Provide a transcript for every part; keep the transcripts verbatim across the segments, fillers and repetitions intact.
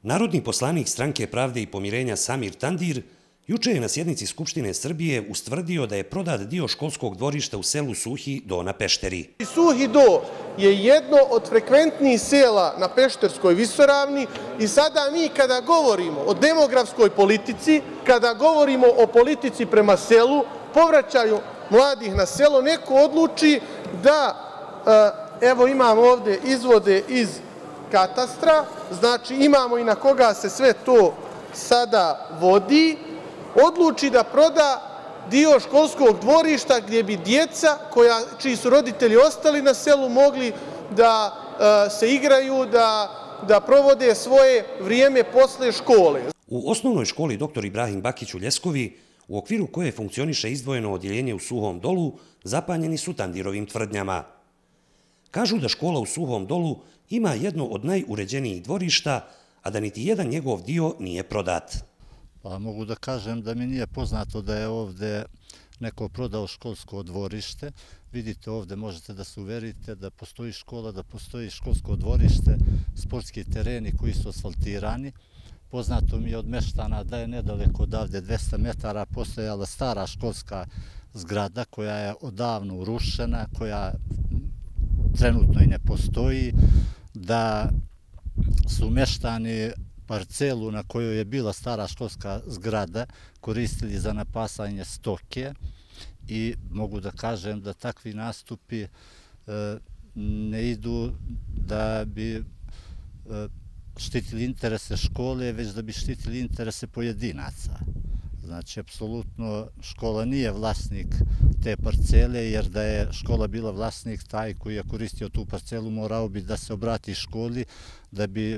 Narodni poslanik Stranke pravde i pomirenja Samir Tandir juče je na sjednici Skupštine Srbije ustvrdio da je prodat dio školskog dvorišta u selu Suhi Do na Pešteri. Suhi Do je jedno od frekventnijih sela na Pešterskoj visoravni i sada mi kada govorimo o demografskoj politici, kada govorimo o politici prema selu, povraćaju mladih na selo, neko odluči da, evo imam ovde izvode iz katastra, znači imamo i na koga se sve to sada vodi, odluči da proda dio školskog dvorišta gdje bi djeca koja, čiji su roditelji ostali na selu mogli da uh, se igraju, da, da provode svoje vrijeme posle škole. U osnovnoj školi doktor Ibrahim Bakić u Ljeskovi, u okviru koje funkcioniše izdvojeno odjeljenje u Suhom Dolu, zapanjeni su Tandirovim tvrdnjama. Kažu da škola u Suhom Dolu ima jedno od najuređenijih dvorišta, a da niti jedan njegov dio nije prodat. Pa mogu da kažem da mi nije poznato da je ovde neko prodao školsko dvorište. Vidite, ovde možete da se uverite da postoji škola, da postoji školsko dvorište, sportski tereni koji su asfaltirani. Poznato mi je od meštana da je nedaleko odavde dvesta metara postojala stara školska zgrada koja je odavno urušena, koja trenutno i ne postoji, da su meštani parcelu na kojoj je bila stara školska zgrada koristili za napasanje stoke i mogu da kažem da takvi nastupi e, ne idu da bi e, štitili interese škole, već da bi štitili interese pojedinaca. Znači, apsolutno škola nije vlasnik te parcele, jer da je škola bila vlasnik, taj koji je koristio tu parcelu morao bi da se obrati školi da bi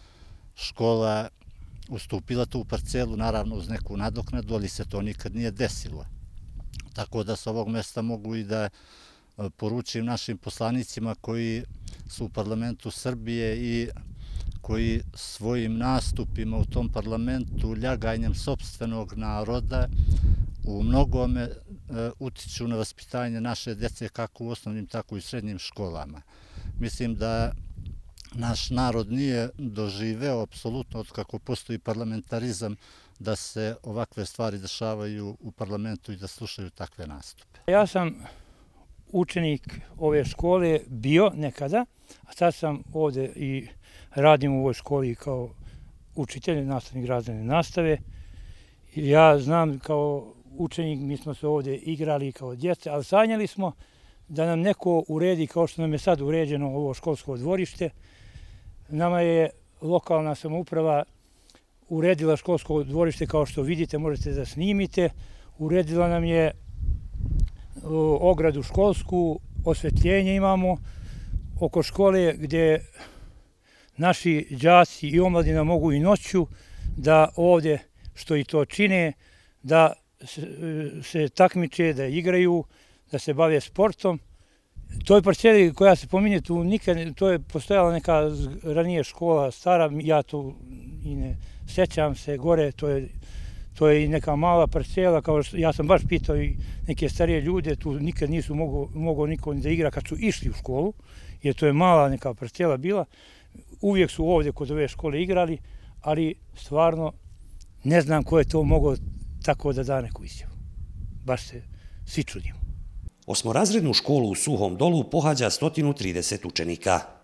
škola ustupila tu parcelu, naravno uz neku nadoknadu, ali se to nikad nije desilo. Tako da s ovog mesta mogu i da poručim našim poslanicima koji su u parlamentu Srbije i koji svojim nastupima u tom parlamentu, ljaganjem sopstvenog naroda, u mnogome e, utiču na vaspitanje naše djece kako u osnovnim, tako i srednjim školama. Mislim da naš narod nije doživeo apsolutno od kako postoji parlamentarizam da se ovakve stvari dešavaju u parlamentu i da slušaju takve nastupe. Ja sam učenik ove škole bio nekada, a sad sam ovde i radim u ovoj školi kao učitelj, nastavnik razredne nastave. Ja znam kao učenik, mi smo se ovde igrali kao djeca, ali sanjali smo da nam neko uredi kao što nam je sad uređeno ovo školsko dvorište. Nama je lokalna samouprava uredila školsko dvorište kao što vidite, možete da snimite. Uredila nam je ogradu školsku, osvetljenje imamo oko škole gdje naši đaci i omladina mogu i noću da ovdje, što i to čine, da se takmiče, da igraju, da se bave sportom. Toj parceli koja se pominje tu nikad, to je postojala neka ranije škola stara, ja to i ne sjećam se gore, to je, to je i neka mala parcela, kao što, ja sam baš pitao i neke starije ljude, tu nikad nisu mogo, mogo niko da igra kad su išli u školu, jer to je mala neka parcela bila. Uvijek su ovdje kod ove škole igrali, ali stvarno ne znam ko je to mogao tako da da neku izjavu. Baš se svi čudimo. Osmorazrednu školu u Suhom Dolu pohađa sto trideset učenika.